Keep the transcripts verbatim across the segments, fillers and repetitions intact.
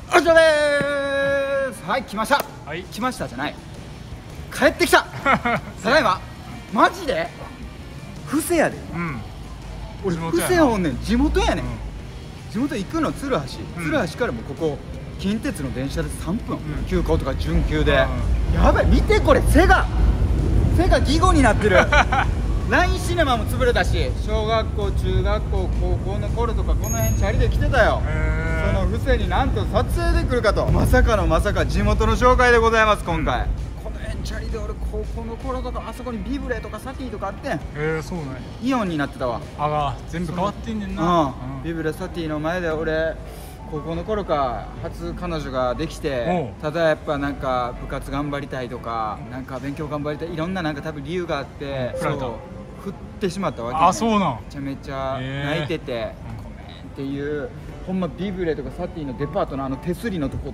お疲れーす。はい、来ました。 はい、 来ましたじゃない、帰ってきたただいま。マジで布施やで。 うん、 俺布施おんねん、地元やねん、うん、地元行くの鶴橋、うん、鶴橋からもここ近鉄の電車でさんぷん、うん、急行とか準急で、うん、やばい、見てこれ、背が背が義語になってるラインシネマも潰れたし、小学校、中学校、高校の頃とかこの辺チャリで来てたよ。その布施になんと撮影で来るかと、まさかのまさか地元の紹介でございます。今回、うん、この辺チャリで俺高校の頃とかあそこにビブレとかサティとかあってん。 えー、そうなんや。 イオンになってたわ。 あが全部変わってんねんな。 うん、ビブレサティの前で俺高校の頃か初彼女ができて、ただやっぱなんか部活頑張りたいとか、なんか勉強頑張りたい、いろんななんか多分理由があって、 うん、 そう振ってしまったわけ、ね、 あ、そうなん。 めちゃめちゃ泣いてて、えー、ごめんっていう、ほんまビブレとかサティのデパートのあの手すりのとこって、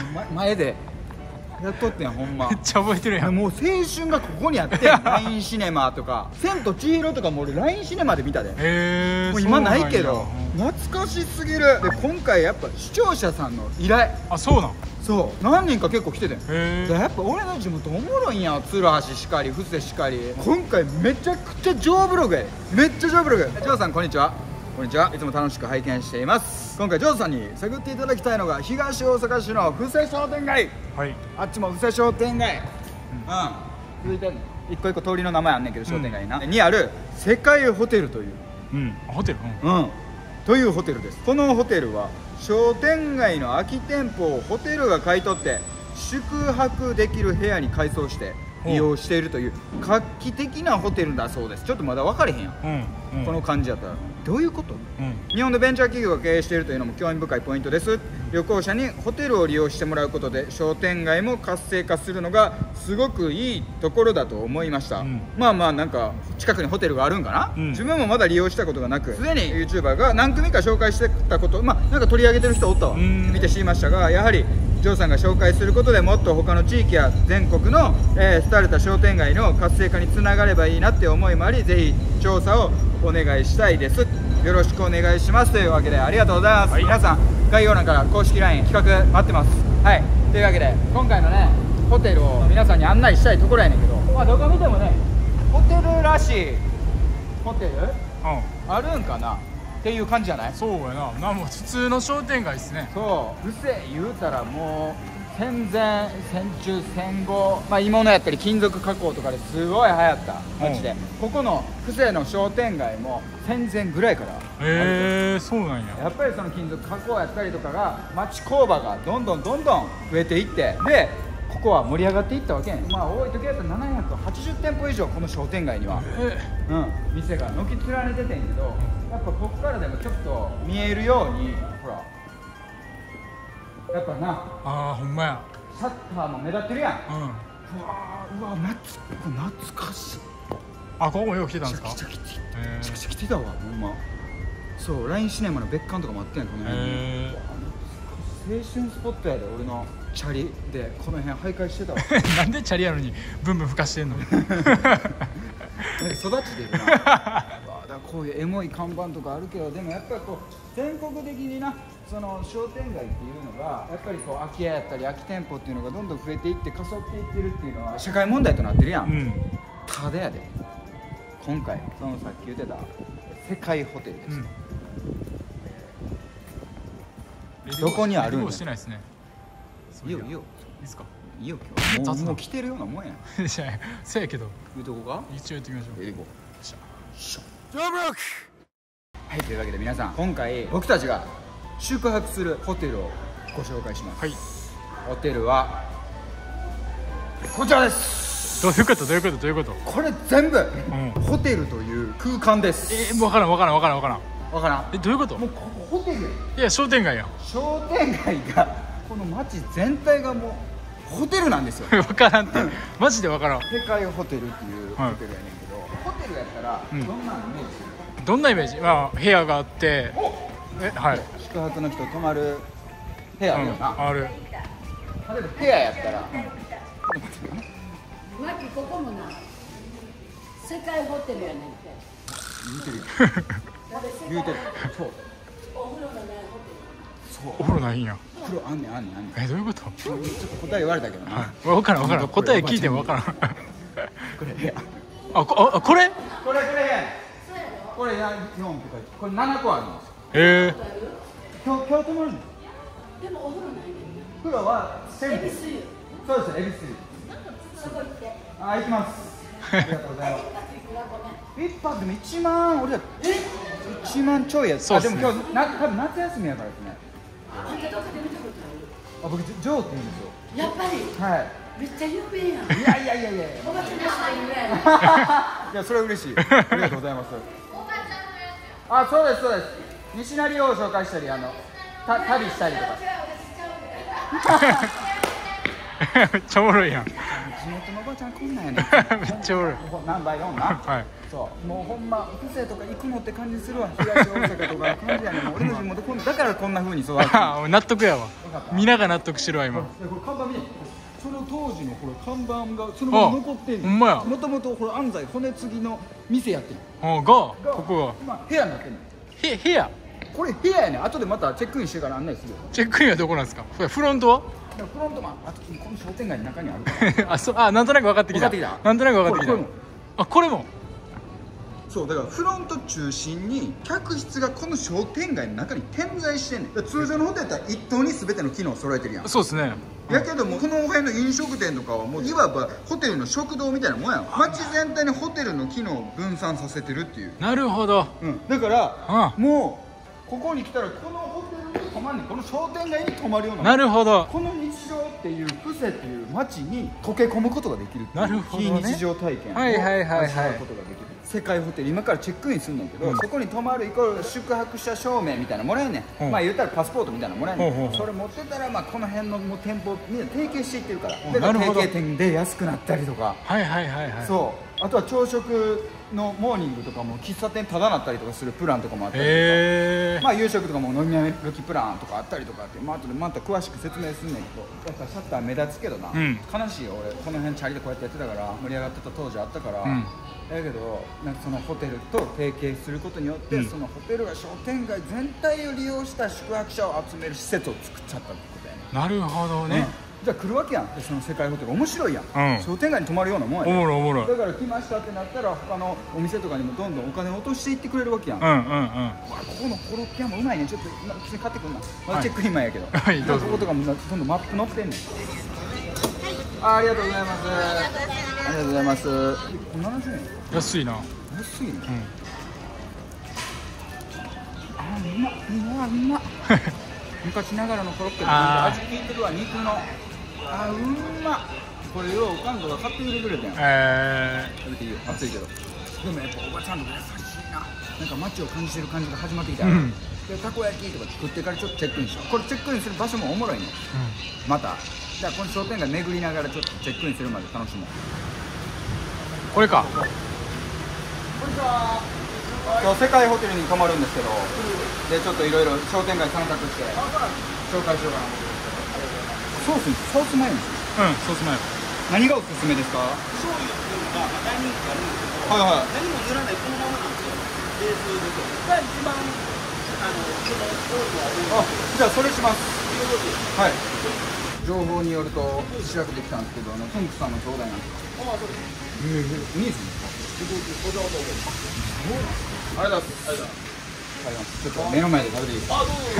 ま、前でやっとってん、ほんまめっちゃ覚えてるやん。 もう青春がここにあってラインシネマとか千と千尋とかも俺ラインシネマで見たで。 へー、 もう今ないけど懐かしすぎる。で今回やっぱ視聴者さんの依頼、 あ、そうなん。 そう何人か結構来ててん。 へー、 やっぱ俺の地元おもろいんや。鶴橋しかり布施しかり、今回めちゃくちゃ上ブログや。めっちゃ上ブログ。ジョーさんこんにちは。こんにちは。いつも楽しく拝見しています。今回ジョーさんに探っていただきたいのが東大阪市の布施商店街。はい、あっちも布施商店街、うん、うん、続いて一個一個通りの名前あんねんけど、商店街にな、うん、にある世界ホテルという、 うん、ホテル、 うん、うん、というホテルです。このホテルは商店街の空き店舗をホテルが買い取って宿泊できる部屋に改装して利用しているという画期的なホテルだそうです。ちょっとまだ分かれへんやん、うんうん、この感じやったらどういうこと、うん、日本のベンチャー企業が経営しているというのも興味深いポイントです。旅行者にホテルを利用してもらうことで商店街も活性化するのがすごくいいところだと思いました、うん、まあまあなんか近くにホテルがあるんかな、うん、自分もまだ利用したことがなく、すでに ユーチューバー が何組か紹介してたこと、まあなんか取り上げてる人おったわ、見て知りましたが、やはりジョーさんが紹介することでもっと他の地域や全国の、えー、廃れた商店街の活性化につながればいいなって思いもあり、ぜひ調査をお願いしたいです。よろしくお願いします。というわけでありがとうございます、はい、皆さん概要欄から公式 ライン 企画待ってます。はい、というわけで今回のねホテルを皆さんに案内したいところやねんけど、まあどこ見てもねホテルらしいホテル、うん、あるんかなっていう感じじゃない？ そうやな。なんも普通の商店街ですね。 そう、布施言うたらもう戦前戦中戦後、まあ鋳物やったり金属加工とかですごい流行った街で、うん、ここの布施の商店街も戦前ぐらいからへえー、そうなんや。 やっぱりその金属加工やったりとかが町工場がどんどんどんどん増えていって、でここは盛り上がっていったわけね。まあ多い時やったらななひゃくはちじゅってんぽ以上この商店街には、うん、店が軒連ねててんけど、やっぱここからでもちょっと見えるようにほらやっぱな、 あーほんまや、 シャッターも目立ってるやん、うん、うわー、うわ懐懐かしい。 あ、ここもよく来てたんですか？ めちゃくちゃ来て、めちゃくちゃ来てたわ、ほんま。そう、ラインシネマの別館とかもあってん、この辺に。青春スポットやで、俺のチャリでこの辺徘徊してたわなんでチャリやのにブンブン吹かしてんの育ちでるなだからこういうエモい看板とかあるけど、でもやっぱりこう全国的にな、その商店街っていうのがやっぱりこう空き家やったり空き店舗っていうのがどんどん増えていって加速っていってるっていうのは社会問題となってるやん、うん、ただやで今回そのさっき言ってた世界ホテルです、うん、どこにあるんだ。 してないですね。 いいよいいよ、 いいですか？ いいよ、今日もう来てるようなもんやんそうやけど言うとこか一応やってみましょう。 行こう。ジョブロック。はい、というわけで皆さん今回僕たちが宿泊するホテルをご紹介します、はい、ホテルはこちらです。 どういうことどういうことどういうこと？ これ全部、うん、ホテルという空間です。 えー、分からん分からん分からん分からん分からん。 え、どういうこと？ もうここホテル、 いや商店街やん。 商店街がこの街全体がもうホテルなんですよ分からんって、うん、マジで分からん。 世界ホテルっていうホテルやねんけど、はい、ホテルやったらどんなイメージする？ うん、どんなイメージ？まあ部屋があって、え、はい、 宿泊の人泊まる部屋あるよな、うん、 ある。 例えば部屋やったら、うん、ちょっと待ってよね。 マキここもな世界ホテルやねんって言うてる言うてる。そう、 お風呂がないホテル。 そうお風呂ないんや。 風呂あんねんあんねんあんねん。 えどういうこと？ ちょっと答え言われたけどな、 はい、分からん分からん、答え聞いても分からん。 これ部屋あこあこれこれこれ部屋これやよんって書いてこれななこあるんですよ。 え今日今日泊まるんです。 でもお風呂ないね。 風呂は銭湯。 恵比寿湯。 そうです恵比寿湯。 そこ行って。 あ行きます。ありがとうございます。一泊でも一万俺ら一万ちょいやつ。 そうっすね。 あでも今日な多分夏休みやからですね。 あんたどっかで見たことある？ あ僕ジョーって言うんですよ。 やっぱり。 はい。 めっちゃ有名やん。 いやいやいやいやいや。 おばちゃんの人いるやん。 いやそれは嬉しい。ありがとうございます。あそうですそうです。西成を紹介したりあのた旅したりとか。 めっちゃおもろいやん。 地元のおばちゃんこんなんやねん。 めっちゃおもろい。 何倍よんな。 はい。 そうもうほんま布施とか行くのって感じするわ。東大阪とか感じやねん。もう俺の地元こんだからこんな風に育ってる。 あ納得やわ。皆が納得してるわ今。 これ看板見て。その当時のこれ看板がそのまま残ってんねん。 ほんまや。 もともとこれ安西骨継ぎの店やってん。 あがここまあ部屋になってんねん。 がへ部屋。 これ部屋やねん。後でまたチェックインしてから案内するよ。 チェックインはどこなんですか。フロントは？ フロントマンあとこの商店街の中にあるから。 あそうあなんとなく分かってきた。 分かってきたなんとなく分かってきた。 これこれもあこれも。 そうだからフロント中心に客室がこの商店街の中に点在してんねん。通常のホテルだったら一棟に全ての機能を揃えてるやん。 そうですね。 やけどもこの辺の飲食店とかはもういわばホテルの食堂みたいなもんやん。街全体にホテルの機能を分散させてるっていう。 なるほど。 うんだからあもうここに来たらこのホテルに泊まんねん。この商店街に泊まるような。 なるほど。 この日常っていう布施っていう街に溶け込むことができるっていうなるほどね非日常体験をはいはいはいはい味わうことができる。世界ホテル今からチェックインするんだけど、 うんそこに泊まるイコール宿泊者証明みたいなのもらえんねん、 うんまあ言ったらパスポートみたいなのもらえんねん、 ほうほうほうそれ持ってたらまあこの辺のもう店舗みんな提携していってるからうんでなるほど提携店で安くなったりとか、 はいはいはいはい。 そうあとは朝食のモーニングとかも喫茶店タダなったりとかするプランとかもあったりとか、 へえ。 まあ夕食とかも飲み歩きプランとかあったりとかって、まあ後でまた詳しく説明すんねんけど、やっぱシャッター目立つけどな、 うん悲しいよ俺この辺チャリでこうやってやってたから盛り上がってた当時あったから、 うんだけどなんかそのホテルと提携することによって、 うんそのホテルが商店街全体を利用した宿泊者を集める施設を作っちゃったってことやね。 なるほどね。 うんじゃあ来るわけやん。でその世界ホテル面白いやん、 うん商店街に泊まるようなもんやおねもろいおもろい。 だから来ましたってなったら他のお店とかにもどんどんお金を落としていってくれるわけやん、 うんうんうん。 ここのコロッケ屋もうまいね。ちょっと今普通に買ってくんな。まだチェックイン前やけど。 はいどうぞこことかもどんどんマップ載ってんねん。あ、ありがとうございます。ありがとうございます。ななじゅうえん。 安いな。 安いね。 うん。 あ、うまっ。うまっうまっ。昔ながらのコロッケのあー味効いてるわ肉の。あ、うまっ。これようおかんとか買ってくれてくれたやん。 え食べていいよ。熱いけど。でもやっぱおばちゃんとか優しいな。なんか街を感じてる感じが始まってきたよ。 うんでたこ焼きとか作ってからちょっとチェックインしよう。これチェックインする場所もおもろいね。 ー、 またじゃあこの商店街巡りながらちょっとチェックインするまで楽しもう。 これか。 こんにちは。今日世界ホテルに泊まるんですけど、でちょっといろいろ商店街散策して紹介しようかな。ソースソースマヨネーズうんそうすまよ。 何がおすすめですか？ 醤油っていうのが大人気があるんですけど、 はいはい。 何も塗らないこのままなんですよ。ベースですよ。が一番あのこの多いのは多い。 あ、じゃあそれします。 いうことです。 はい。情報によると調べてきたんですけど、あのトンクさんの兄弟なんですよ。 ああ、そうです。 ええ、お兄さんですか？ お上手お上手。 ありがとうございます。ありがとうございます。ちょっと目の前で食べていいですか？ あ、どうぞ。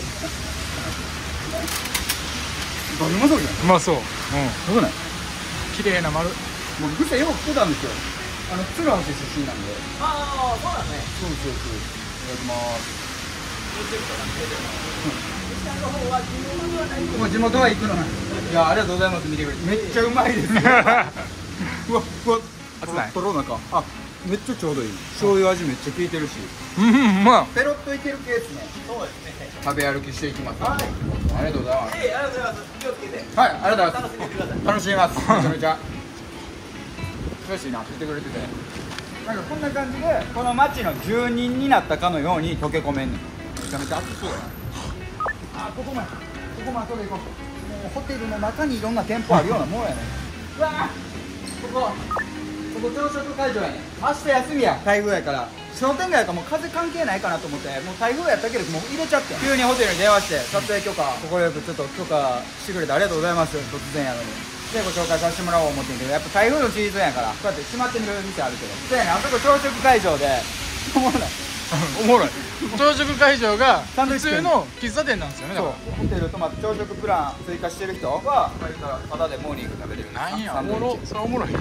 バリうまそうじゃん。 うまそう。うん。 どうない？ 綺麗な丸。 もうグセよく来てたんですよ。あの鶴橋出身なんで。 ああ、そうなんですね。 そうそうそう。いただきます。もう地元は行くのない。いや、ありがとうございます。見てくれて。めっちゃうまいですよ。うわ、うわ、 熱ないとろろ中。あ、めっちゃちょうどいい。醤油味めっちゃ効いてるし。 うんうまい。 ペロッといける系ですね。 そうですね。 食べ歩きしていきます。 はい。 ありがとうございます。 ええ、ありがとうございます。気をつけて。 はい、ありがとうございます。 楽しんでください。 楽しみます。めちゃめちゃ。嬉しいな、言ってくれてて。なんかこんな感じで、この町の住人になったかのように溶け込めんねん。めちゃめちゃ熱そうやな。あ、ここまで、ここまで行こう。もうホテルの中にいろんな店舗あるようなもんやね。うわー、ここ、こここ朝食会場やねん。明日休みや、台風やから。商店街やからもう風関係ないかなと思って、もう台風やったけどもう入れちゃって、急にホテルに電話して撮影許可快くちょっと許可してくれてありがとうございます。突然やのにでご紹介させてもらおう思ってんけど、やっぱ台風のシーズンやからこうやって閉まってみる店あるけど、そうやねん、あそこ朝食会場でおもろないおもろい。朝食会場が普サンドイッチ通の喫茶店なんですよね。だそうからホテル泊まって朝食プラン追加してる人はただでモーニング食べれるなんやサおもろ、 ンドイッチそれおもろい。 う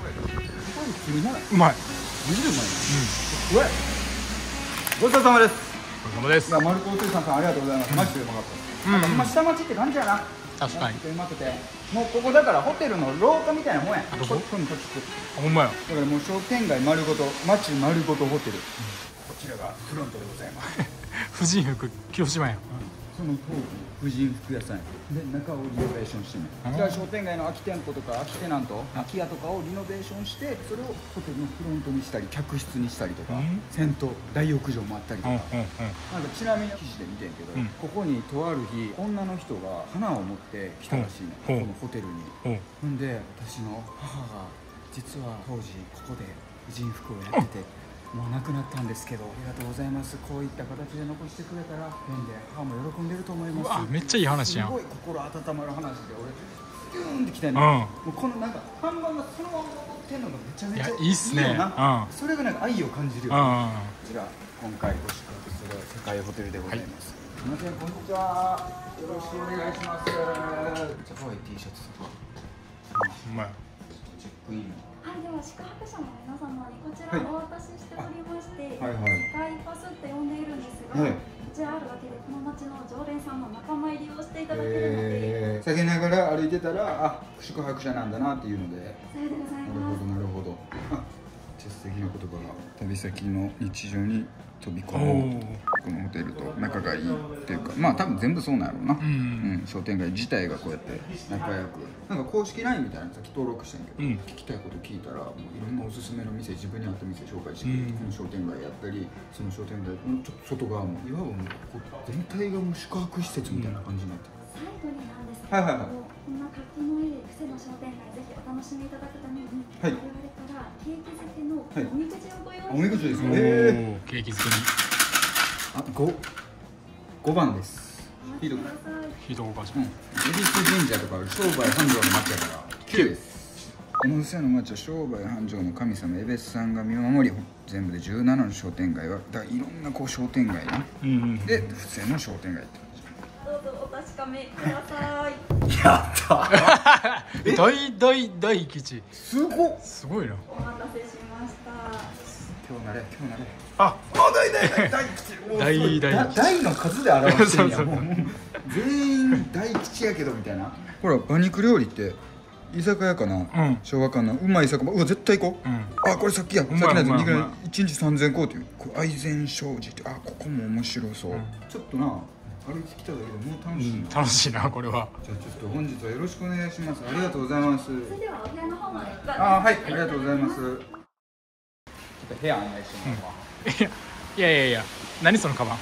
うまい。 マジでうまい。うまい。ごちそうさまです。 お疲れ様です。 いや、丸子お父さんさんありがとうございます。マジでうまかった。 うんなんか今下町って感じやな。 確かに。 うまくて、もうここだからホテルの廊下みたいなもんや。 どこ？ ここにこっちこっちほんまや。 だからもう商店街丸ごと、町丸ごとホテル。こちらがフロントでございます。 婦人服広島や。 その当時婦人服屋さんやで中をリノベーションしてね、 うんじゃあ商店街の空き店舗とか空きテナント空き家とかをリノベーションしてそれをホテルのフロントにしたり客室にしたりとか、 うん銭湯大浴場もあったりとか、 うんうんうん。 なんかちなみに記事で見てんけど、 うんここにとある日女の人が花を持って来たらしいね、 うんこのホテルに。 おうほんで私の母が実は当時ここで婦人服をやってて、もう亡くなったんですけどありがとうございます、こういった形で残してくれたら変で母も喜んでると思います。 うわめっちゃいい話やん。 すごい心温まる話で俺ギューンってきてんうんの、もうこのなんか看板がそのまま残ってんのがめちゃめちゃいやいいっすねよな、 うんそれがなんか愛を感じるよ、 うんうんうん。 こちら今回ご宿泊する世界ホテルでございます、すみませんこんにちは、よろしくお願いします。めっちゃ可愛い T シャツとかほんまや。 チェックインはい、では宿泊者の皆様にこちらお渡ししておりまして、 はいはい世界パスって呼んでいるんですが、 はいこちらあるだけでこの町の常連さんの仲間入りをしていただけるので、 えー、避けながら歩いてたらあ宿泊者なんだなっていうので、 さようでございなるほます。 どなるほど、あじゃあ素敵な言葉が旅先の日常に飛び込おむお。 このホテルと仲がいいっていうか、まあ多分全部そうなんやろうな、 うんうん商店街自体がこうやって仲良く、なんか公式 ライン みたいなのさっき登録してんけど、 うん聞きたいこと聞いたらもういろんなおすすめの店、自分に合った店紹介してくれて、 うんこの商店街やったりその商店街のちょっと外側もいわばもうここ全体がもう宿泊施設みたいな感じになってる、 最後になんですけど、 はいはいはいこんな活気のいい癖の商店街ぜひお楽しみいただくために、 はい我々からケーキ漬けのはいおみくじをご用意おみくじですか。 かおお。ケーキ作り。 あご五番ですお待ちください。 ひどおかしい。 うん、恵比寿神社とか商売繁盛の町やからきゅうですこの伏の町は商売繁盛の神様エベスさんが見守り全部でじゅうななの商店街はだからいろんなこう商店街なうんうん。 で伏せの商店街ってどうぞお確かめください。 感じやった大大大吉。 すごっすごいな。 お待たせしました。 今日なれ今日なれあ、 あ大大大大吉もう大すごい大吉だ大の数で表してるんやそうそうもうもう全員大吉やけどみたいなほら馬肉料理って居酒屋かな、 うん昭和かなうまい酒場うわ絶対行こう、 うんあこれさっきやさっきうまいのやつにうまいうまいいちにちさんぜんこうっていうこれ愛禅商事ってあここも面白そう、 うんちょっとな歩いてきただけでもう楽しいな、 うん、楽しいなこれは。 じゃあちょっと本日はよろしくお願いしますありがとうございますそれではお部屋の方までご案内あはいありがとうございますちょっと部屋案内してもらうわいやいやいやいや、何そのカバン。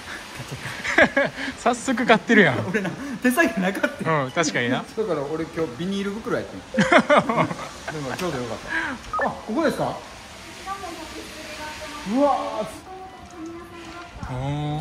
早速買ってるやん。 俺な手先なかったうん、確かにな。 だから俺今日ビニール袋やってんだからちょうどよかったあここですかうわーおお。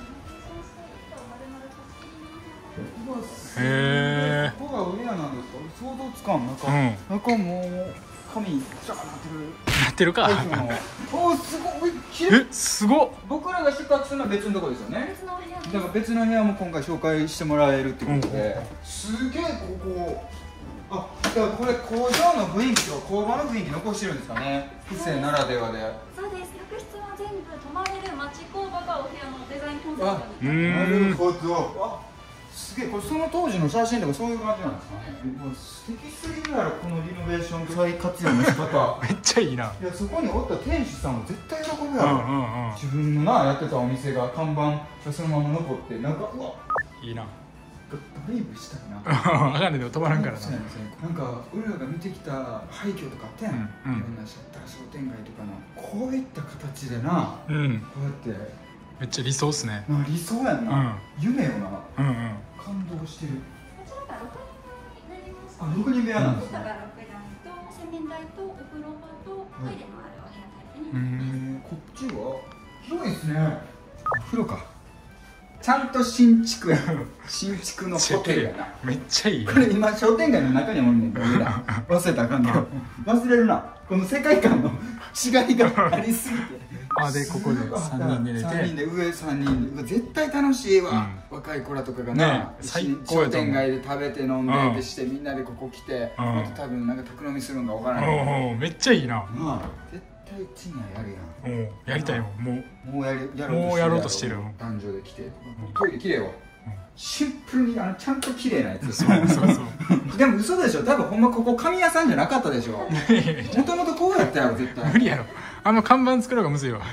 へえ。 ここがお部屋なんですか想像つかん中、 うん中もう紙シャーなってるなってるか。 おーすごいきれいえ、すごっ。 僕らが宿泊するのは別のとこですよね別のお部屋でだから別の部屋も今回紹介してもらえるってことで、すげえここあだからこれ工場の雰囲気と工場の雰囲気残してるんですかね布施ならではでそうです。客室は全部泊まれる町工場がお部屋のデザインコンセプあトに。 うーんなるほどあすげえこれその当時の写真とかそういう感じなんですかねもう素敵すぎるやろこのリノベーション再活用の仕方めっちゃいいな。 いやそこにおった店主さんも絶対喜ぶうんやろ、 うんうん。 自分のなやってたお店が看板がそのまま残ってなんかうわいいな。 ドライブしたいなあかんねでも止まらんからな。 そうやねなんか俺らが見てきた廃墟とかあったやん、 うんうんいろんなシャッター商店街とかのこういった形でなうん。 こうやってめっちゃ理想っすね。 な理想やんな、夢よなうんうん。 感動してるこちらがろくにんになります。 あろくにん部屋なんですね下がろくだんと洗面台とお風呂場とトイレのあるお部屋タイプにうなります。 ん。 こっちは広いですね。お風呂か。ちゃんと新築や新築のホテルやな。 めっちゃいいよこれ今商店街の中におんねんけど、俺ら忘れたらあかんけど忘れるな。この世界観の違いがありすぎて。 あ、でここでさんにんで寝てさんにんで上さんにんで、うわ絶対楽しいわ、若い子らとかがな、 ね最高やと思う商店街で食べて飲んでうんでして、みんなでここ来て、 うんまた多分なんか宅飲みするんかわからないけど、 おお、めっちゃいいな。 まあ絶対うちにはやるやん。 おお、やりたいよもう。 もうやるやもうやろうとしてるよ男女で来て、トイレ綺麗よ、シンプルにあのちゃんと綺麗なやつ。 そうそうそうでも嘘でしょ、多分ほんまここ紙屋さんじゃなかったでしょ。もともとこうやったやろ絶対。 無理やろ、あの看板作るのがむずいわ。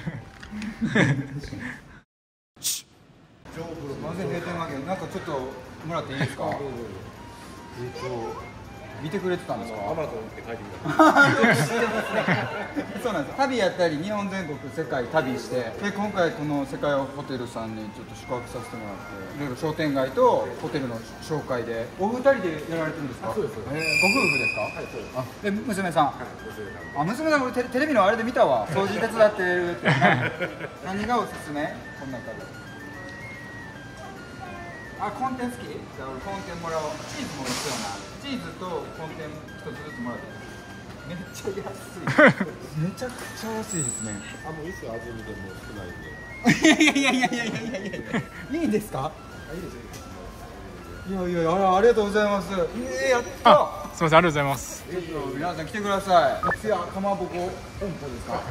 なぜ閉店間際なんかちょっともらっていいですか。見てくれてたんですか。 アマゾンって書いてくださそうなんです。旅やったり日本全国世界旅して、で今回この世界ホテルさんにちょっと宿泊させてもらって、いろいろ商店街とホテルの紹介で。お二人でやられてるんですか。 そうです。 えー、ご夫婦ですか。 はい、そうです。 あ、で娘さん。 はい、娘さん。 あ、娘さん俺テレテレビのあれで見たわ。掃除手伝ってるって。何がおすすめ？この中で。あ、コンテン好き？じゃあ俺コンテンもらおう。チーズも必要な。チーズとコンテン一つずつもらっていい？めっちゃ安い。めちゃくちゃ安いですね。 あ、もういいっすよ、味見でも少ないんで。 いやいやいやいやいやいやいや。いいんですか？ あ、いいですよ、いいですよ。 いやいや、あらありがとうございます。えー、やった。 あ、すみません、ありがとうございます。 ぜひ皆さん来てください。つやかまぼこ本舗ですか？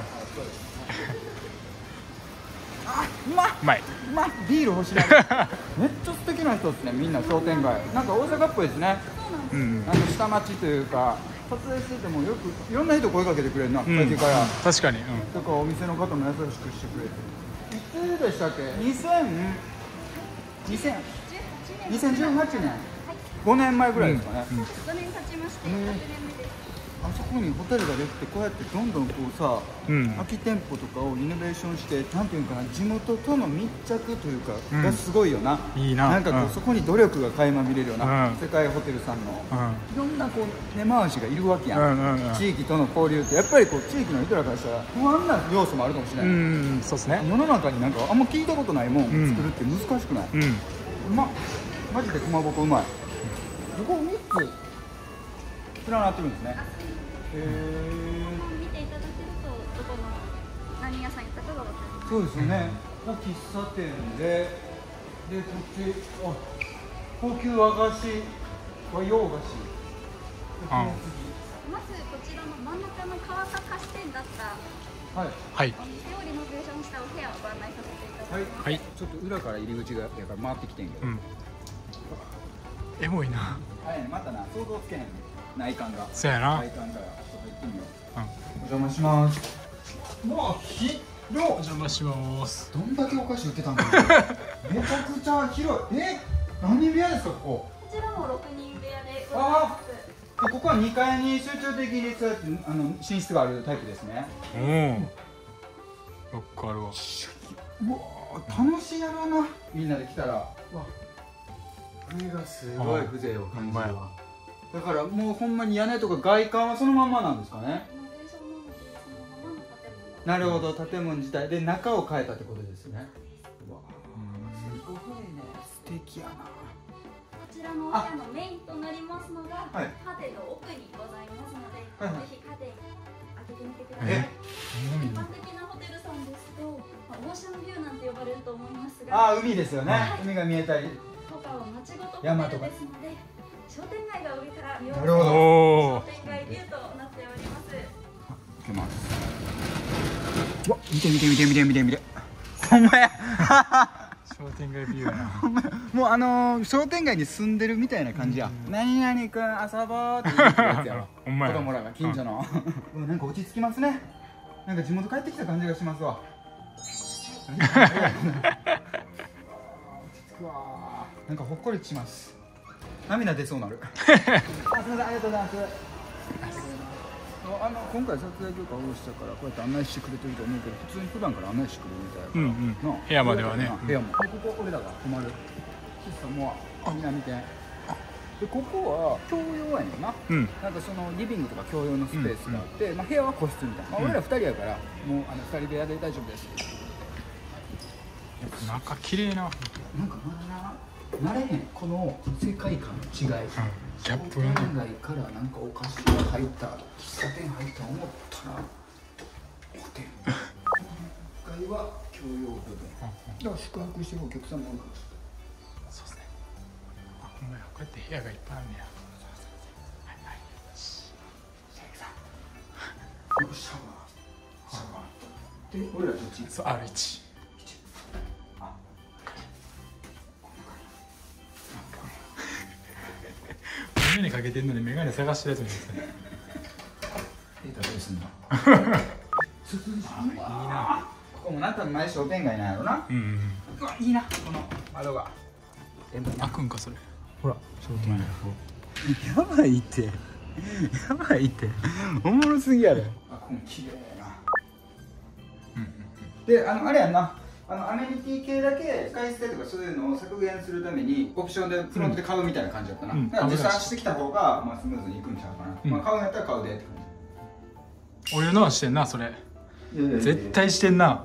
あ、うまっ。 うまい。 うまっ。ビール欲しいな。めっちゃ素敵な人ですね。みんな商店街。なんか大阪っぽいですね。 うんうん。 あの下町というか、撮影しててもよくいろんな人声かけてくれるな。 うん先から。 確かに。うん。 とかお店の方も優しくしてくれてる。いつでしたっけ？にせん、にせん、にせんじゅうはちねん。ごねんまえぐらいですかね。 ごねん経ちまして、ろくねんめです。 あそこにホテルができて、こうやってどんどんこうさ、 うん空き店舗とかをリノベーションして、なんていうかな、地元との密着というか、 うんがすごいよな。 いいな。 なんかこう、 うんそこに努力が垣間見れるような、 うん世界ホテルさんの、 うんいろんなこう根回しがいるわけやん。 うんうんうん地域との交流ってやっぱりこう地域の人らからしたら不安な要素もあるかもしれうない。 ん、そうですね。 世の中になんかあんま聞いたことないもんうん作るって難しくない？ うん。 うまっ。マジでかまぼこうまい。ここみっつ連なってるんですね。へー。 見ていただけると、どこの何屋さん行ったかがわかります。 そうですよね。ここ喫茶店で、でこっちあ高級和菓子和洋菓子。 あまずこちらの真ん中の川坂菓子店だったはいはい。 お店をリノベーションしたお部屋をご案内させていただはいきます。 はい。 ちょっと裏から入り口がやから回ってきてんけど。 うん。エモいな。 あれねまたな想像つけへんね内観が。 そうやな。 内観からちょっと入ってみよう。 うん。 お邪魔します。うわ、広っ。 お邪魔します。 どんだけお菓子売ってたんだろう。めちゃくちゃ広い。え、何人部屋ですかここ？ こちらもろくにん部屋でございます。 でここはにかいに集中的にそうやってあの寝室があるタイプですね。 おお。わかるわ。 うわー、楽しいやろうな。みんなで来たら。うわ、風がすごい風情を感じるわ。だからもうほんまに屋根とか外観はそのまんまなんですかね。 リノベーションなのでそのままの建物。 なるほど、建物自体で中を変えたってことですね。うわー、すごいね。素敵やな。 こちらのお部屋のメインとなりますのが、 はいカーテンの奥にございますので、 はいはいぜひカーテン開けてみてください。 え一般的なホテルさんですと、まあ、オーシャンビューなんて呼ばれると思いますが、 ああ、海ですよね。 はい海が見えたり。 とかは町ごとホ山とかテルですので、商店街が上から見下なるほどろすおお。 商店街ビューとなっております。 開けます。うわ、見て見て見て見て見て見て。ほんまや。 商店街ビューやな。 ほんまや。もうあのー、商店街に住んでるみたいな感じや。何々くん遊ぼうって言ってるやつやろ。 ほんまや子供らが近所の。うんなんか落ち着きますね。なんか地元帰ってきた感じがしますわ。落ち着くわ。なんかほっこりします。涙出そうなる。あ、すみません、ありがとうございます。あの今回撮影許可を下ろしたからこうやって案内してくれてると思うけど普通に普段から案内してくれるみたいな。 うんうんなあ部屋まではね部屋もここ俺らが泊まる喫茶もあみんな見てでここは共用やねんな、 うん。 なんかそのリビングとか共用のスペースがあって、まあ、部屋は個室みたいな、まあ、俺らふたりやからもうあのふたり部屋で大丈夫です中綺麗な。 なんかまだな慣れへんこの世界観の違い、 ギャップがね。 商店街からなんかお菓子が入った喫茶店入った思ったらホテルこのいっかいは共用部分だから宿泊してるお客さんも多いかもしそうですね。あ、ほんまや。こうやって部屋がいっぱいあるねや。はいはい。 れないシャワーシャワーで俺らどっちそう、アールワン。眼鏡かけてんのに眼鏡探してるやつみたいですね。 えー、どうすんのいいな。 ここもなんか前商店街なんやろな。 うんうん。 うわいいなこの窓が。 開くんかそれ。 ほら商店街。やばいってやばいっておもろすぎやろ。あこの綺麗な。 うんうんであのあれやんな。あのアメニティ系だけ使い捨てとかそういうのを削減するためにオプションでフロントで買うみたいな感じだったな、 うん、 だから持参してきた方が、まあ、スムーズにいくんちゃうかな、 うん、 まあ、買うんやったら買うでって感じ。お湯のはしてんなそれ。 じ。いやいやいや絶対してんな。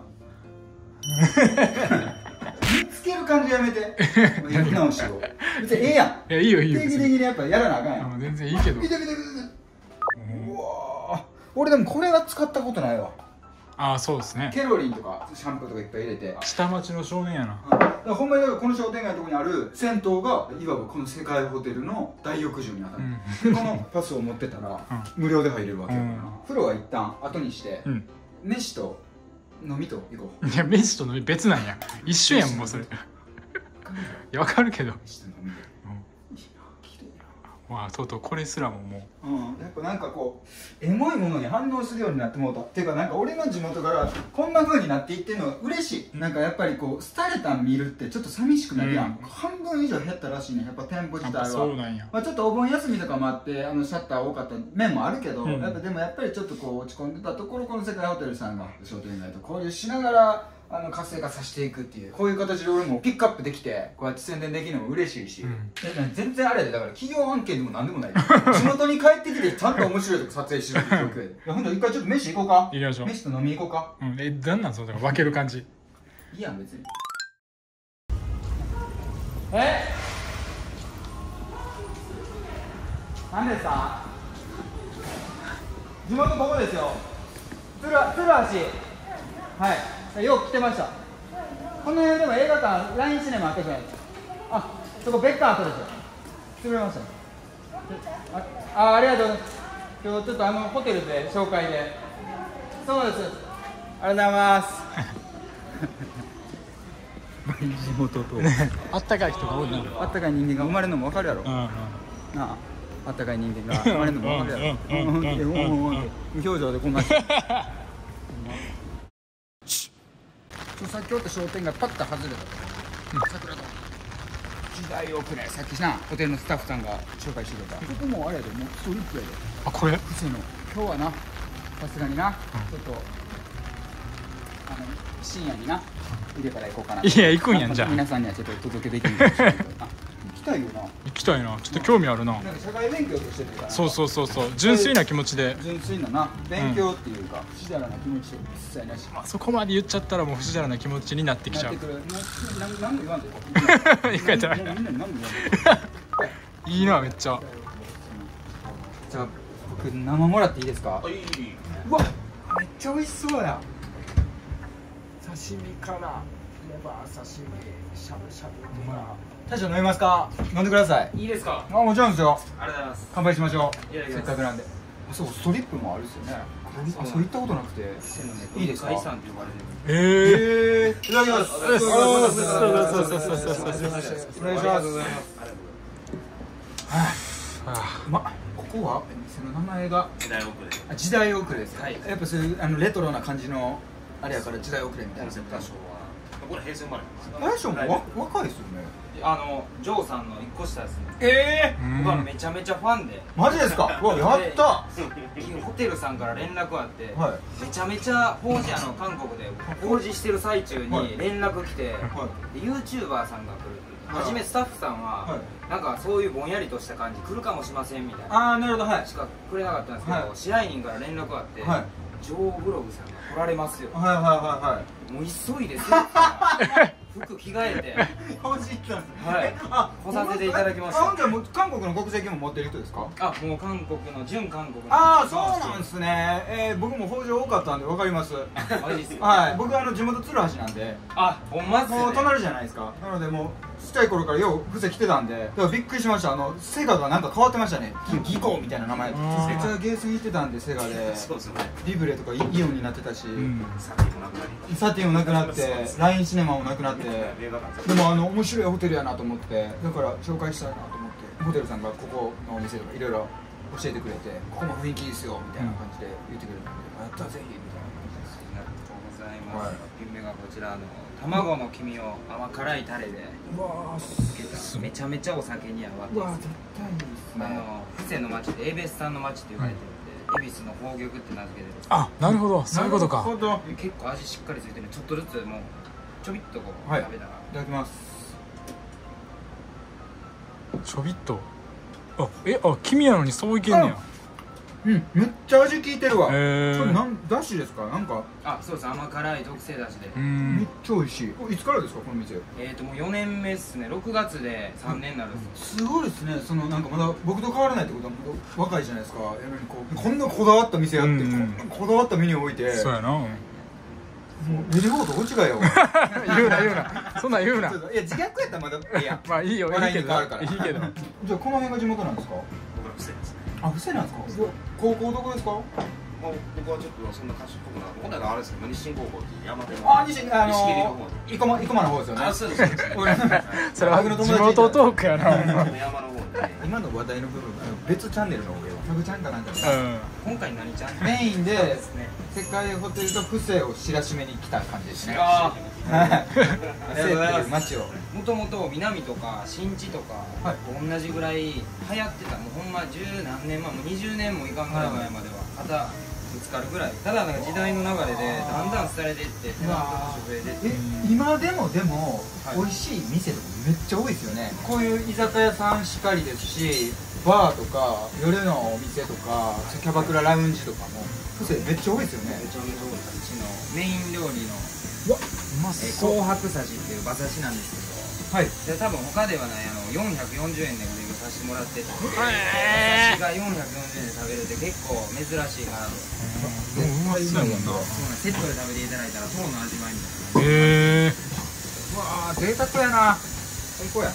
見つける感じやめてやり直しを別にええやん。 いやいいよいいよ。 定期的にやっぱやらなあかんやん。 全然いいけど。 見て見て見て見て。うわ俺でもこれは使ったことないわ。 ああそうですね。 ケロリンとかシャンプーとかいっぱい入れて。 下町の少年やな。 だからほんまにだからこの商店街のところにある銭湯がいわばこの世界ホテルの大浴場に当たる、うん、でこのパスを持ってたら、うん、無料で入れるわけだから、うん、風呂は一旦後にして、うん、飯と飲みと行こう。 いや飯と飲み別なんや。一緒やんもうそれ。いやわかるけど。 飯と飲みで、うん、いいな綺麗な。 まあとうとうこれすらももう、 うん、やっぱなんかこうエモいものに反応するようになってもうたっていうかなんか俺の地元からこんな風になっていってるのが嬉しい。なんかやっぱりこう廃れたん見るってちょっと寂しくなるやん、うん、半分以上減ったらしいねやっぱ店舗自体は。 そうなんや。 まあちょっとお盆休みとかもあってあのシャッター多かった面もあるけど、うん、やっぱでもやっぱりちょっとこう落ち込んでたところこの世界ホテルさんが商店街と交流しながらあの活性化させていくっていうこういう形で俺もピックアップできてこうやって宣伝できるのも嬉しいし、うん、全然あれでだから企業案件でもなんでもない地元に帰ってきてちゃんと面白いとこ撮影してるって状況でいやほんと一回ちょっと飯行こうか。 行きましょう。 飯と飲み行こうか。 うん、えなんなんそれ分ける感じ。 いいやん別に。え何ですか。地元ここですよ。鶴鶴橋はいよく来てました。この辺でも映画館ラインシネマあったじゃないですか。あそこベッカートですよ。潰れましたね。ああありがとうございます。今日ちょっとあのホテルで紹介で。そうです。ありがとうございます地元とあったかい人が多いな。 あったかい人間が生まれるのも分かるやろ。 うんうん、 なああったかい人間が生まれるのも分かるやろ。無表情でこんなさっきおった商店街パッと外れた、うん、桜の時代遅れさっきなホテルのスタッフさんが紹介してくれた、うん、ここもあれやでもうストリップやで。 あこれ普通の今日はなさすがにな、うん、ちょっとあの深夜にな入れから行こうかな。 いや行くんやんじゃあ。 皆さんにはちょっとお届けできるんですけど行きたいよな。 行きたいな。ちょっと興味あるな。 なんか社会勉強としてるから。そうそうそうそう。純粋な気持ちで。 純粋なな勉強っていうか、うん、不自然な気持ちで一切なし。 まあそこまで言っちゃったらもう不自然な気持ちになってきちゃう。 なってくる。何何も言わんで。 言い換えたら。いいなめっちゃ。 じゃあ僕生もらっていいですか。 いい。 うわめっちゃ美味しそうや。刺身からレバー刺身しゃぶしゃぶ。大将飲みますか。飲んでください。 いいですか。 あもちろんですよ。 ありがとうございます。 乾杯しましょう。 いやいやせっかくなんで。あそうストリップもあるですよね。あそう行ったことなくていいですか。 海産って呼ばれてる。 ええー、いただきます。 そうそうそうそうそうそうそう。 お願いします。はあ、うまっ。ここは店の名前が時代遅れ。 あ時代遅れです。 はい。 やっぱそういうあのレトロな感じのあれやから時代遅れみたいな。 多少は。これ平成生まれ。 大将もわ若いですよね。 あのジョーさんの一個下ですね。 ええー。僕はめちゃめちゃファンで。 マジですか。うわやった。 ホテルさんから連絡あって、 はい、 めちゃめちゃ法事あの韓国で法事してる最中に連絡来て、はい、でユーチューバーさんが来るって初めスタッフさんは、 はい、 なんかそういうぼんやりとした感じ来るかもしませんみたいなああなるほど、はい、 しかくれなかったんですけど、はい、支配人から連絡があって、はい、ジョーブログさんが来られますよ、 はいはいはいはい、 もう急いです服着替えて欲しいったんですね、 はい、あ来させていただきました。 あ、じゃあもう韓国の国籍も持ってる人ですか？あ、 もう韓国の純韓国の。 ああ、そうなんですね。えー、僕も北条多かったんでわかります。 マジですか？ はい、僕はあの地元鶴橋なんで。 あ、ほんまっすね。 もう隣じゃないですか。なのでもうちっちゃい頃からよう伏せ来てたんで、だからびっくりしました。あのセガがなんか変わってましたね。ギコみたいな名前。めっちゃゲーセン行ってたんでセガで。そうですね。リブレとかイオンになってたし、サティもなくなり、サティもなくなって、ラインシネマもなくなって。でもあの面白いホテルやなと思って、だから紹介したいなと思って、ホテルさんがここのお店とかいろいろ教えてくれて、ここも雰囲気いいですよみたいな感じで言ってくれたんで、やったらぜひみたいな感じです。 ありがとうございます。一品目がこちらの卵の黄身を甘辛いタレでつけためちゃめちゃお酒に合わうわ絶対いいですね。 あの布施の町でエベスさんの町って言われてるんで、恵比寿の宝玉って名付けてる。 あ、なるほど、そういうことか。 結構味しっかりついてる。ちょっとずつもうちょびっとこう食べたら、 いただきます。 ちょびっと、あ、え、あ、黄身やのにそういけんねや。 うん、めっちゃ味効いてるわ。こへー、 れなんだしですか？なんかあ、そうです、甘辛い特製だしで。 めっちゃ美味しい。いつからですかこの店？ えっともうよねんめっすね。ろくがつでさんねんになるんです。 すごいですね。そのなんかまだ僕と変わらないってことはまだ若いじゃないですか。やのにこうこんなこだわった店やって、こんなこだわったメニュー置いて。 そうやな。もうレジボート大違いよ。 言うな言うな、そんなん言うな。いや自虐やったらまだいいや。 まあいいよ、いいけどいいけど。 じゃあこの辺が地元なんですか？ 僕ら布施ですね。 あ、布施なんですか？高校どこですか？ まあ僕はちょっとそんな賢くなく、本来はあれですけど、日清高校っていう山手のあ、西あの生駒生駒の方ですよね。 あ、そうですそうです。 それは地元トークやな。 山の方で今の話題の部分別チャンネルの上はタグちゃんかなんかで今回何ちゃんメインで世界ホテルと布施を知らしめに来た感じですね。 あありがとうございます。街をもともと南とか新地とか同じぐらい流行ってた。もうほんま十何年前、もうにじゅうねんもいかんぐらい前までは肩ぶつかるぐらい。ただなんか時代の流れでだんだん廃れていってテナントとして増えてって、 今でもでも美味しい店とかめっちゃ多いですよね。こういう居酒屋さんしかりですし、バーとか夜のお店とかキャバクララウンジとかも布施めっちゃ多いですよね。 めちゃめちゃ多い。うちのメイン料理のうわ、うまそう。 紅白刺しっていう馬刺しなんですけど、はい、で多分他ではないあのよんひゃくよんじゅうえんで売りさせてもらってて、馬刺しがよんひゃくよんじゅうえんで食べれるって結構珍しいかなと。 でもうまそうやもんな。 セットで食べていただいたら糖の味わいみへえ。 たいな。 うわー贅沢やな。最高や。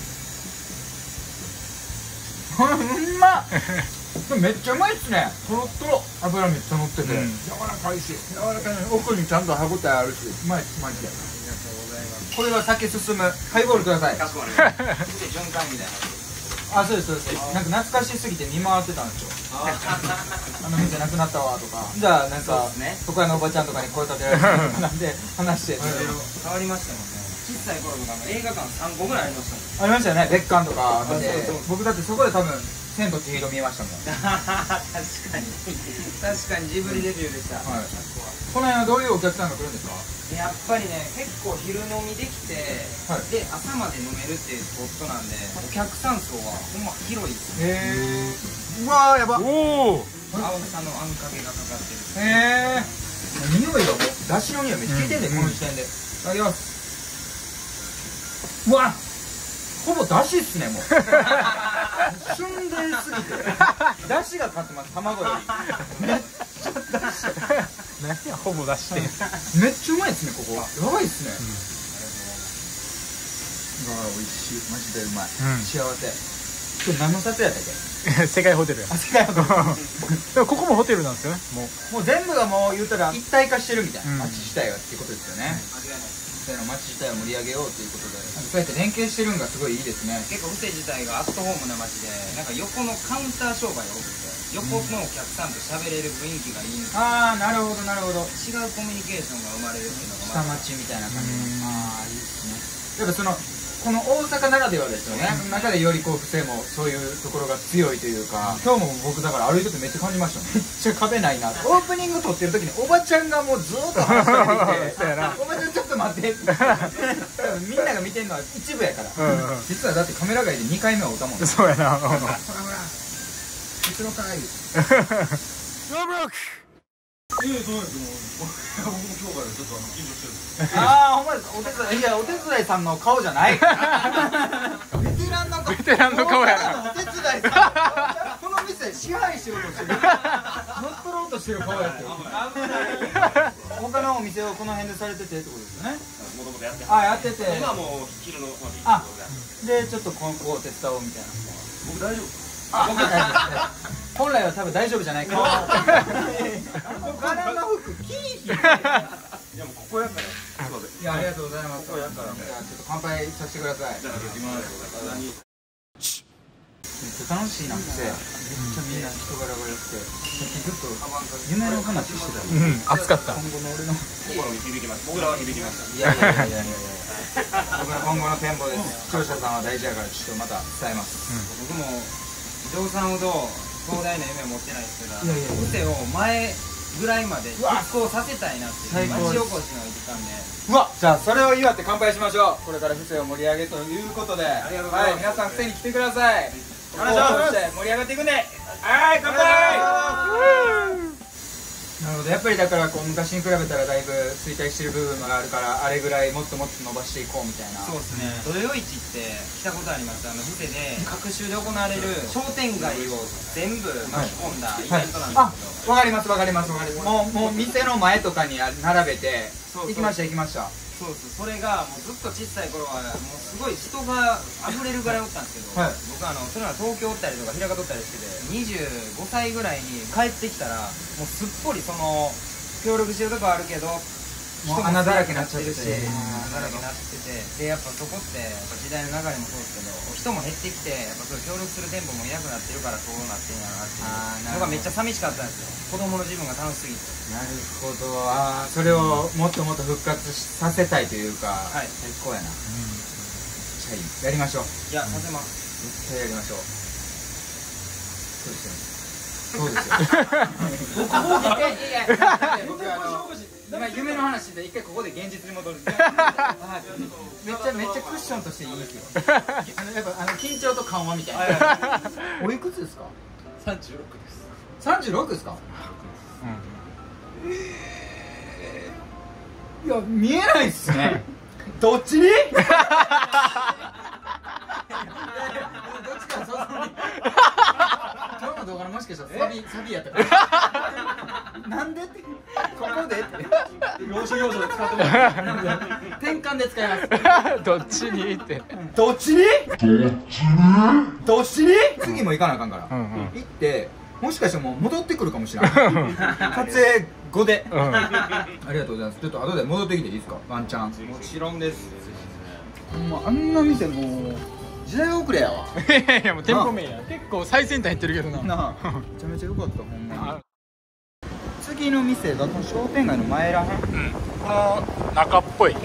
うんまっ。めっちゃうまいっすね。とろっとろ、油めっちゃ乗ってて、うん、柔らかいし、柔らかいのに奥にちゃんと歯ごたえあるし、うまいっすマジで。ありがとうございます。これは酒進むハイボールください。 かしこまりました。循環みたいな。 あ、そうですそうです。なんか懐かしすぎて見回ってたんですよ。あの店なくなったわとか。じゃあなんか床屋のおばちゃんとかに声かけられてなんで話して。 変わりましたもんね。小さい頃とか映画館さんこぐらいありましたもん。 ありましたよね。別館とかで。僕だってそこで多分千と千尋見えましたもん。 確かに確かにジブリデビューでした。 はい。この辺はどういうお客さんが来るんですか？ やっぱりね、結構昼飲みできて、はい、で朝まで飲めるっていうスポットなんで、お客さん層はほんま広いです。 へー。うわーやば。おお。 青さのあんかけがかかってる。 へえ。匂いがもうだしの匂いめっちゃ効いてんね、この時点で。いただきます。うわ。ほぼだしっすねもう。旬ですぎて。だしがかかってます、卵より。めっちゃだし。 何やほぼ出してめっちゃうまいですねここ。やばいっすね。うわ美味しい、マジでうまい。幸せ。今日何の撮影やったっけ？ 世界ホテルや。 あ、世界ホテル。 でもここもホテルなんですよね。もうもう全部がもう言ったら一体化してるみたいな、街自体がっていうことですよね。布施の街自体を盛り上げようということで、そうやって連携してるのがすごいいいですね。 結構布施自体がアットホームな街で、なんか横のカウンター商売が多くて、横のお客さんと喋れる雰囲気がいいんですよ。 ああ、なるほどなるほど。 違うコミュニケーションが生まれるっていうの下が町みたいな感じ。ああ、いいですね。やっぱそのこの大阪ならではですよね。その中でよりこう布施もそういうところが強いというか、今日も僕だから歩いててめっちゃ感じました。めっちゃ壁ないな。オープニング撮ってる時におばちゃんがもうずーっと話しかけてきておばちゃんちょっとと待ってみんなが見てるのは一部やから、実はだってカメラ外でにかいめはおったもん。 そうやな。 ほらほら結論かいええ、そうですよ。僕も今日からちょっとあの緊張してる。 ああ、ほんまです。お手伝い、いや、お手伝いさんの顔じゃない。ベテランの顔。 ベテランの顔やな。 お手伝いさん。この店支配しようとしてる。乗っ取ろうとしてる顔やってる。他のお店をこの辺でされててってことですよね。 もともとやって。 あ、やってて。 今もう昼の。 あ、で、ちょっとここを手伝おうみたいな。 僕大丈夫。 あ、僕大丈夫です。本来は多分大丈夫じゃないかな。柄の服キーヒー。 いやもうここやから。すいません。 いや、ありがとうございます。 ここやから。 じゃあちょっと乾杯させてください。 じゃあ行きます。何？ めっちゃ楽しいなって、めっちゃみんな人柄が良くて、さっきずっと夢の話してた。 うん、熱かった。 今後の俺の心に響きました。僕らは響きました。 いやいやいやいやいや。僕の今後の展望です。視聴者さんは大事やからちょっとまた伝えます。 僕も伊藤さんほど壮大な夢を持ってないですけど、ブセを前ぐらいまで実行させたいなっていう町おこしの時間で。 うわ、じゃあそれを祝って乾杯しましょう。これから布施を盛り上げということで、はい、皆さん布施に来てください。お願いします。盛り上がっていくんで、はい、乾杯。なるほど、やっぱりだからこう昔に比べたらだいぶ衰退してる部分があるから、あれぐらいもっともっと伸ばしていこうみたいな。 そうですね。土曜市って来たことあります。あの布施で各週で行われる商店街を全部巻き込んだイベントなんですけど、 あ、わかりますわかりますわかります。もうもう店の前とかに並べて行きました行きました。 そうです。それがもうずっと小さい頃はもうすごい人が溢れるぐらいおったんですけど、はい、僕あのそれは東京おったりとか平方おったりしてて、にじゅうごさいぐらいに帰ってきたらもうすっぽりその協力してるとこあるけどもう穴だらけになっちゃってるし、 穴だらけになってて、でやっぱそこってやっぱ時代の流れもそうですけど、人も減ってきてやっぱそう協力する店舗もいなくなってるからそうなってんやろなっていうのがめっちゃ寂しかったんですよ。子供の自分が楽しすぎて。 なるほど。ああ、それをもっともっと復活させたいというか、はい、最高やな。うん、じゃあやりましょう。 いや、させます。 絶対やりましょう。そうですよ。そうですよ。僕もいやいや僕あの今夢の話で一回ここで現実に戻る。めっちゃめっちゃクッションとしていいですよ。あのやっぱあの緊張と緩和みたいな。おいくつですか？ 三十六です。 三十六ですか？うん。いや見えないっすね。どっちに？どっちかそうそう。今日の動画のもしかしたらサビサビやったから。なんでってここでって要所要所で使ってもらって転換で使いますどっちにってどっちにどっちにどっちに次も行かなあかんから、うんうん、行ってもしかしたらもう戻ってくるかもしれない撮影後で、うん、ありがとうございます。ちょっと後で戻ってきていいですかワンチャン。 もちろんです。 もうあんな店もう時代遅れやわ。 いやいやもう店舗名や結構最先端行ってるけどな。 なあめちゃめちゃ良かったほんまに。次の店がこの商店街の前らへん、うん、 この中っぽい。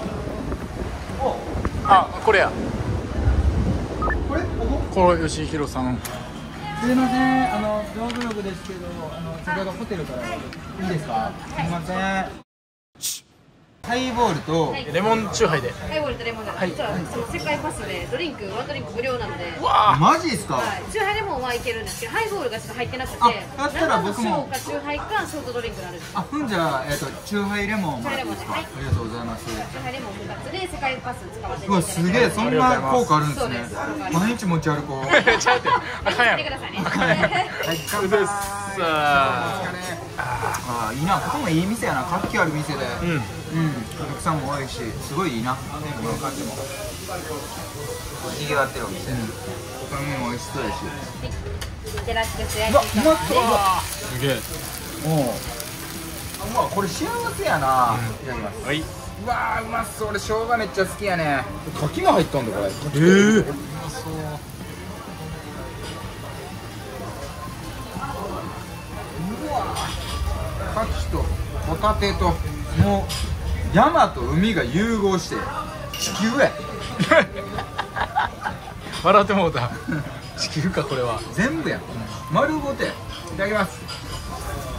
あ、これやこれこここれ吉弘さん。 すいません、あの動ブログですけど、あの先ほどホテルからいいですか？すいません。ハイボールとレモンチューハイで。 ハイボールとレモンで、実はその世界パスでドリンクワンドリンク無料なので。 わあ、マジですか？ はい、チューハイレモンはいけるんですけど、ハイボールがちょっと入ってなくて。 あ、だったら僕も。 かチューハイかショートドリンクになるんです。 あ、うんじゃあえっとチューハイレモンもらっていいですか？はい。ありがとうございます。 チューハイレモンふたつで世界パス使わせていただいて。 うわ、すげえ、そんな効果あるんですね。毎日持ち歩こう。 ちゃうて。あかんやろ。 くださいね。 はい、乾杯。ああ、いいな、ここもいい店やな、活気ある店で。うん。うん、お客さんも多いし、すごいいいな。店舗の感じも。賑わってるお店。おかみも美味しそうやし。 ジェラチケス焼き。 うまそう。 すげえ。 もう。うわ、これ幸せやな。いただきます。 はい。 うわー、うまそう。俺生姜めっちゃ好きやね。柿も入ったんだこれ。ええ。うまそう。うわー。牡蠣とホタテともう山と海が融合して地球や。 笑ってもうた。地球かこれは。 全部やん。丸ごとや。いただきます。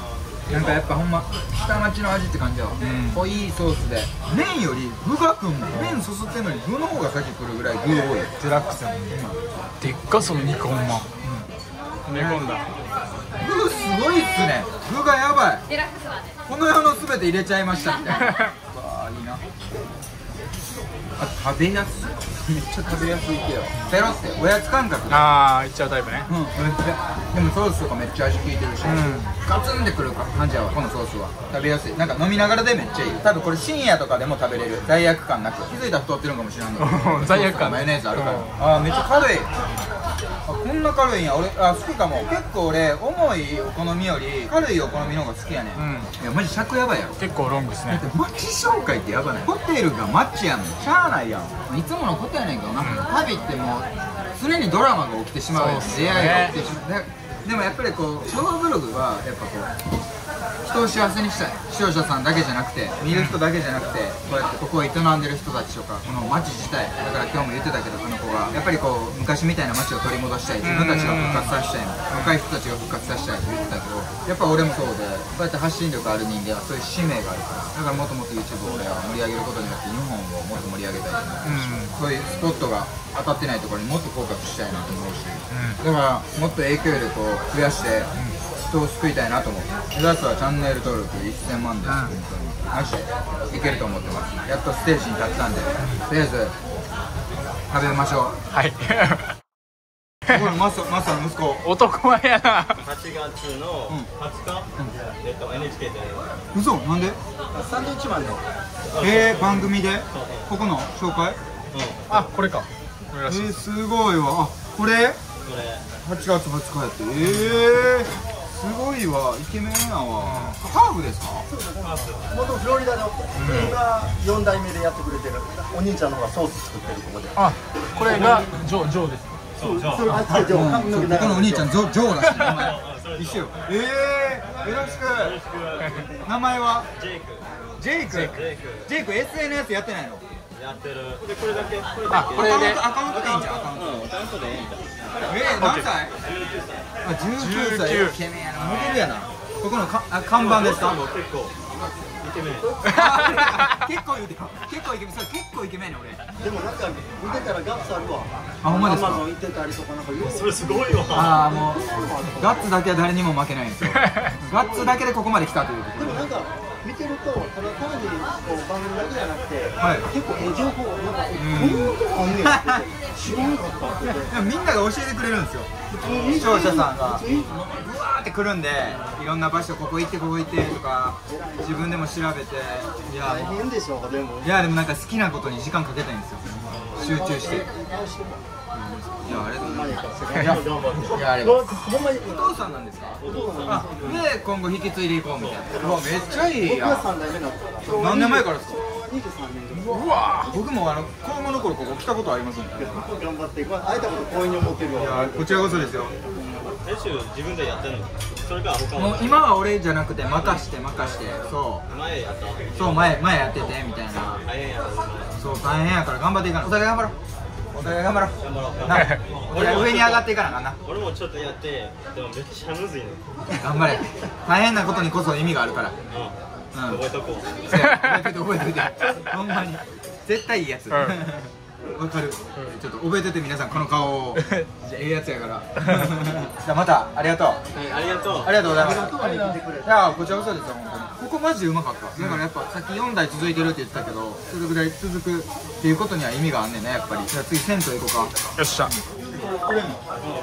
なんかやっぱほんま下町の味って感じやわ、濃いソースで麺より具がくんも麺すすってんのに具の方が先来るぐらい具多いデラックスやもんね。でっかその肉ほんま。寝込んだ。 具すごいっすね。具がやばい。 デラックスはね。 この世のすべて入れちゃいましたみたいな。わあいいな。あ食べやすい。めっちゃ食べやすいけよ。ペロっておやつ感覚で。 ああ、いっちゃうタイプね。 うん、めっちゃでもソースとかめっちゃ味効いてるし、ガツンってくる感じやわこのソースは。食べやすい。なんか飲みながらでめっちゃいい。多分これ深夜とかでも食べれる。罪悪感なく。気づいたら太ってるんかもしれないけど罪悪感マヨネーズあるから。あーめっちゃ軽い。あこんな軽いんや。俺あ好きかも。結構俺重いお好みより軽いお好みの方が好きやねん、うん、いやマジ尺やばいやろ。 結構ロングですね。 だって街紹介ってやばない。ホテルが街やんのしゃあないやん。いつものことやねんけどな、旅ってもう常にドラマが起きてしまうやん。出会いが起きてしまう。ででもやっぱりこうショーブログはやっぱこう人を幸せにしたい。視聴者さんだけじゃなくて見る人だけじゃなくてこうやってここを営んでる人たちとかこの街自体だから今日も言ってたけどこの子がやっぱりこう昔みたいな街を取り戻したい。自分たちが復活させたいの。若い人たちが復活させたいと言ってたけどやっぱ俺もそうでこうやって発信力ある人間はそういう使命があるからだからもっともっと YouTube を俺は盛り上げることによって日本をもっと盛り上げたいと思うし、そういうスポットが当たってないところにもっとフォーカスしたいなと思うし、だからもっと影響力を増やして人を救いたいなと思う。目指すはチャンネル登録せんまんです。本当にマジでいけると思ってます。やっとステージに立ったんでとりあえず食べましょう。 はいこれマスマスターの息子。 男前やな。 はちがつのはつか、えっと エヌエイチケー で嘘なんでサンドウィッチマンのえー、番組でここの紹介。 あ、これか。これえらしい。 ー、すごいわ。あこれこれはちがつはつかやってえー、すごいわイケメンやわ。ハーフですか。 元フロリダで今よん代目でやってくれてるお兄ちゃんの方がソース作ってるとこで。 あ、これがジョージョーです。 そうそれあってジョー髪の毛このお兄ちゃんジョジョーらしい名前一緒よ。えー、よろしく。名前はジェイクジェイク。ジェイク エスエヌエス やってないの。 やってる。でこれだけこれあ、 だけこれでアカウントでいいんじゃん。アカウントうんちゃんとでいいんだ。 えー、何歳。あじゅうきゅうさい。イケメンやな。モデルやな。ここのかあ看板ですか。 結構イケメン。 結構言うてよ。結構イケメン。それ結構イケメンね俺。 でもなんか見てたらガッツあるわ。 あほんまですか。 アマゾン行ってたりとかなんかそれすごいわ。 ああもうガッツだけは誰にも負けないんですよ。ガッツだけでここまで来たということで。 でもなんか見てるとただ単にこう番組だけじゃなくて、 はい結構ええ情報なんかこういうことあんねやって知らなかったって言って。 でもみんなが教えてくれるんですよ。視聴者さんがうわーって来るんでいろんな場所ここ行ってここ行ってとか自分でも調べていや大変でしょうでも。 いやでもなんか好きなことに時間かけたいんですよ。集中して。いやあれだね。いやいやあれほんまにお父さんなんですか。 お父さんあで今後引き継いでいこうみたいな。うわめっちゃいい僕がやん。 さん代目だった。 何年前からですか。 にじゅうさんねんです。 うわ僕もあの子供の頃ここ来たことありますんで。い頑張って会えたこと光栄に思ってるわ。 やこちらこそですよ。 練習自分でやってんの？それか他もう今は俺じゃなくて任して任してそう前やった。 そう前前やっててみたいな。 大変やった。 そう大変やから頑張っていかな。お互い頑張ろう。お互い頑張ろう。 頑張ろう。 なお互い上に上がっていかなあかんな。 俺もちょっとやってでもめっちゃむずいの。 頑張れ。大変なことにこそ意味があるから。 うん。 うん覚えとこう。 そうや覚えてて覚えてて。ほんまに絶対いいやつ。わかる。ちょっと覚えてて皆さんこの顔を。ええやつやから。じゃあまたありがとう。 はいありがとう。 ありがとうございます。 ありがとう。 いやこちらこそですよ本当に。ここマジでうまかった。だからやっぱさっきよんだい続いてるって言ってたけどそれぐらい続くっていうことには意味があんねんねやっぱり。じゃあ次銭湯行こうか。 よっしゃ。 これも。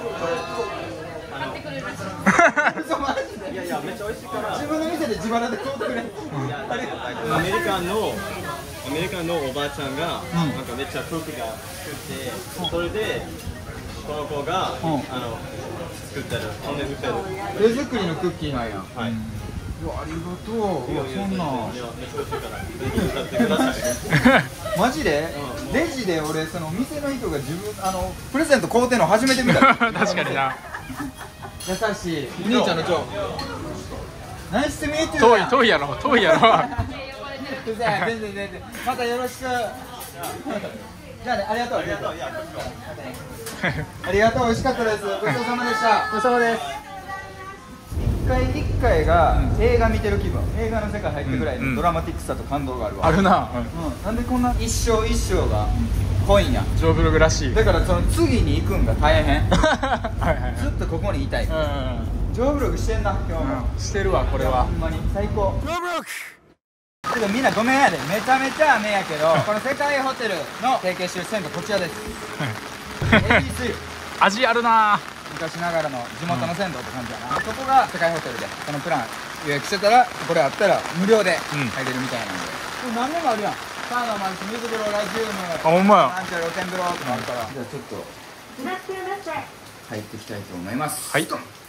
嘘マジで。 いやいやめっちゃ美味しいから。 自分の店で自腹で買うてくれ。 アメリカンのアメリカンのおばあちゃんが、 うんなんかめっちゃクッキーが作って、それでこの子が、 うんあの作ってる、ほんで売ってる。 手作りのクッキーなんや。 はい。 うわありがとう。うわそんなんいやめっちゃ美味しいから、ぜひ使ってください。 マジでレジで俺その店の人が自分あのプレゼント買うてんの初めて見た。 確かにな。 優しいお兄ちゃんの長ナイスミート遠い遠いやろ遠いやろ。 全然全然全然またよろしく。じゃあねありがとうありがとうありがとう美味しかったです。ごちそうさまでした。 お疲れ様です。 回一回が映画見てる気分、映画の世界入ってぐらいのドラマティックさと感動があるわ。 あるな。 うん、なんでこんな一生一生が濃いんや。 ジョーブログらしい。 だからその次に行くんが大変はいはいはい。 ずっとここにいたい。 うんうんジョーブログしてんな今日も、 うん。してるわこれは。 ほんまに最高。ジョーブログけどみんなごめんやで、めちゃめちゃ雨やけどこの世界ホテルの提携してる銭湯こちらです。エービースユー味あるな。 昔ながらの地元の銭湯って感じやな、そこが世界ホテルでこのプラン予約してたらこれあったら無料で入れるみたいなんで、これ何年もあるやん。サウナもあるし水風呂ラジウムあほんまや。 なんちゃら露天風呂とかあるから、じゃあちょっと入っていきたいと思います。 はい。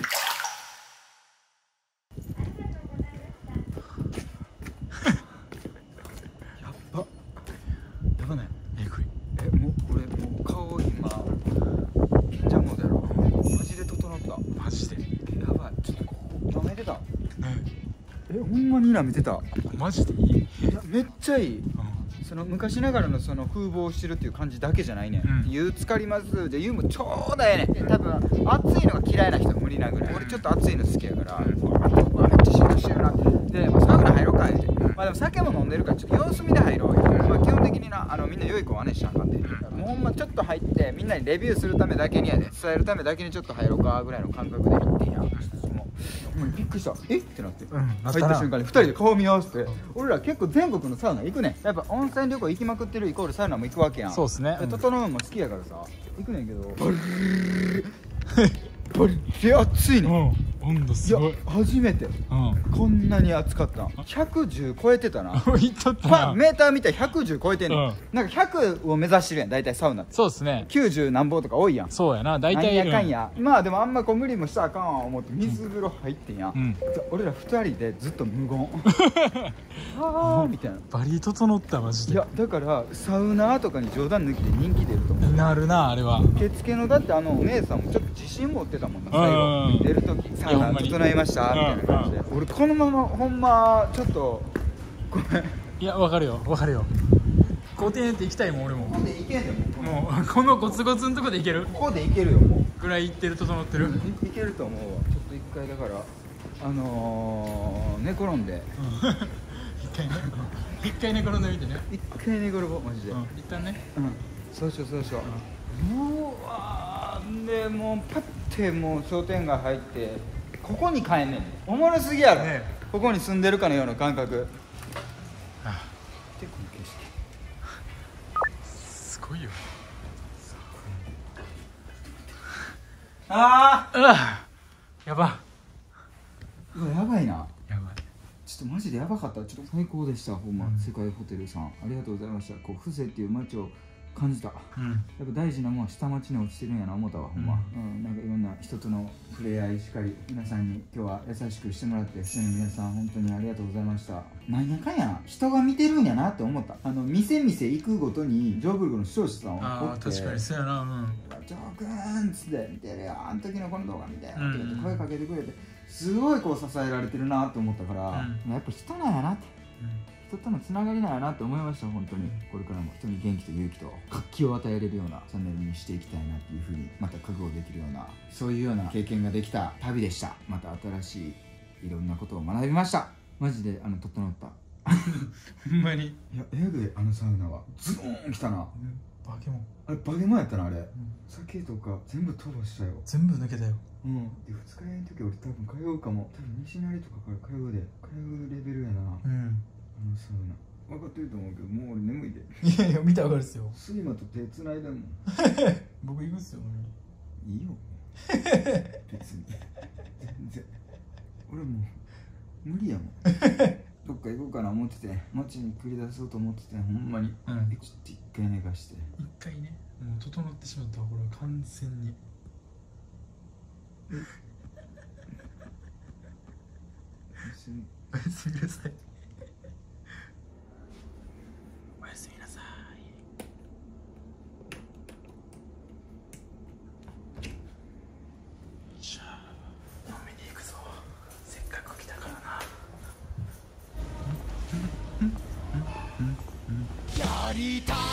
やばない。 えぐい。 え、もうこれもう顔今賢者モードやろ。マジで整った。 マジで。 やばい。ちょっとここ舐めてた。 ね。 え、ほんまに舐めてた。 マジでいい。 いやめっちゃいい。 うん。 その昔ながらのその風貌をしてるっていう感じだけじゃないねん、 うん湯浸かります。じゃあ湯もちょうどええねん。多分暑いのが嫌いな人は無理なぐらい、俺ちょっと暑いの好きやから、うわうわめっちゃシュッとしてるなで、まあ、サウナ入ろうか言うて、まあでも酒も飲んでるからちょっと様子見で入ろうよ、まあ、基本的になあのみんな良い子はねしなあかんで、もうほんまちょっと入ってみんなにレビューするためだけにやで、伝えるためだけにちょっと入ろうかぐらいの感覚で行ってんや。もうほんまにびっくりした。えってなって、 うん、 入った瞬間にふたりで顔見合わせて、俺ら結構全国のサウナ行くねん。やっぱ温泉旅行行きまくってるイコールサウナも行くわけやん。 そうっすね。 で整うのも好きやからさ行くねんけど、バリッバリッ熱いねん。 うん。温度いやすごい。 初めてうん。 こんなに暑かったん。ひゃくじゅう超えてたな。 いっとったまあな。 メーター見たらひゃくじゅう超えてんの、 うんなんかひゃくを目指してるやん大体サウナってそうですね。 きゅうじゅう何本とか多いやん。 そうやな。大体。 なんやかんや、まあでもあんまこう無理もしたらあかんわ思って水風呂入ってんや、 うん。 俺らふたりでずっと無言はあみたいな。 バリ整ったマジで。 いやだからサウナーとかに冗談抜きで人気出ると思う。 なるなあれは。 受付のだってあのお姉さんもちょっと自信持ってたもんな、最うん後出る時サウナいやほんまに整いましたみたいな感じで、俺このままほんまちょっとごめんいやわかるよわかるよ。こてんって行きたいもん俺も。 ここでいけんでももうこのゴツゴツのとこで行けるここでいけるよもうぐらい行ってる整ってる。 いいけると思うわ。ちょっと一回だからあのー、寝転んで一回ね一回寝転んでみてね。 一回寝転ぼうマジで、 うん一旦ね。 うん、そうしようそうしよう、うわーでもうパッてもう商店街入ってここに帰んねん。おもろすぎやろ、 ねここに住んでるかのような感覚。 あでこの景色すごいよ。 あうわやばーうわやばいな。 やばい。 ちょっとマジでやばかった。ちょっと最高でしたほんま、 うん世界ホテルさんありがとうございました。こう風情っていう街を感じた。 うんやっぱ大事なもんは下町に落ちてるんやな思ったわほんま、うんなんかいろんな人との触れ合いしかり皆さんに今日は優しくしてもらって出演の皆さん本当にありがとうございました。なんやかんや人が見てるんやなって思った。あの店店行くごとにジョーブルグの視聴者さんああをって確かにそうやな。うんジョーくんっつって見てるよあの時のこの動画見てよってうん言って声かけてくれてすごいこう支えられてるなと思ったから、 うんやっぱ人なんやなって人とのつながりなんやなって思いました本当に。これからも人に元気と勇気と活気を与えれるようなチャンネルにしていきたいなっていうふうにまた覚悟できるようなそういうような経験ができた旅でした。また新しいいろんなことを学びました。マジであの整った。 ほんまに。 いやえぐいあのサウナはズボーンきたな。 バケモンあれバゲモンやったなあれ、酒とか全部飛ばしたよ。 全部抜けたよ。 うんで二日酔いの時俺多分通うかも。多分西成とかから通うで通うレベルやなあうんのサウナ。分かってると思うけどもう俺眠いで。 いやいや見たら分かるっすよ。 睡魔と手つないでんもん。 僕行くっすよ。 いいよ別に全然俺もう無理やもんどっか行こうかな思ってて街に繰り出そうと思っててほんまに、 うんちょっと一回寝かして一回ねもう整ってしまったわこれは完全に。 別におやすみなさい。おやすみなさい。じゃあ飲みに行くぞ。せっかく来たからな。 やりたい